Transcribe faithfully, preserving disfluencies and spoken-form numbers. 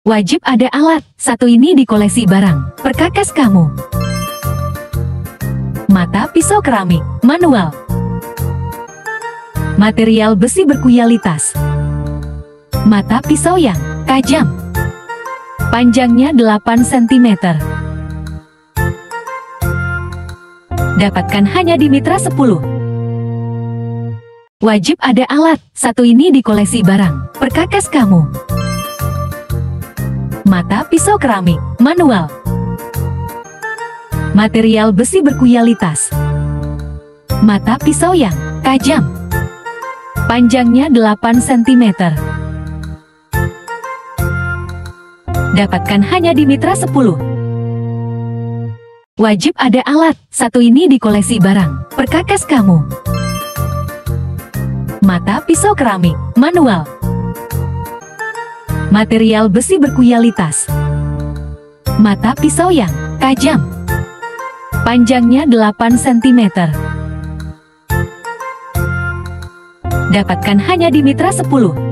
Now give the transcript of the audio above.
Wajib ada alat, satu ini di koleksi barang, perkakas kamu. Mata pisau keramik, manual. Material besi berkualitas. Mata pisau yang tajam. Panjangnya delapan sentimeter. Dapatkan hanya di Mitra sepuluh. Wajib ada alat, satu ini di koleksi barang, perkakas kamu. Mata pisau keramik, manual. Material besi berkualitas. Mata pisau yang tajam. Panjangnya delapan sentimeter. Dapatkan hanya di Mitra sepuluh. Wajib ada alat, satu ini di koleksi barang, perkakas kamu. Mata pisau keramik, manual. Material besi berkualitas. Mata pisau yang tajam. Panjangnya delapan sentimeter. Dapatkan hanya di Mitra sepuluh.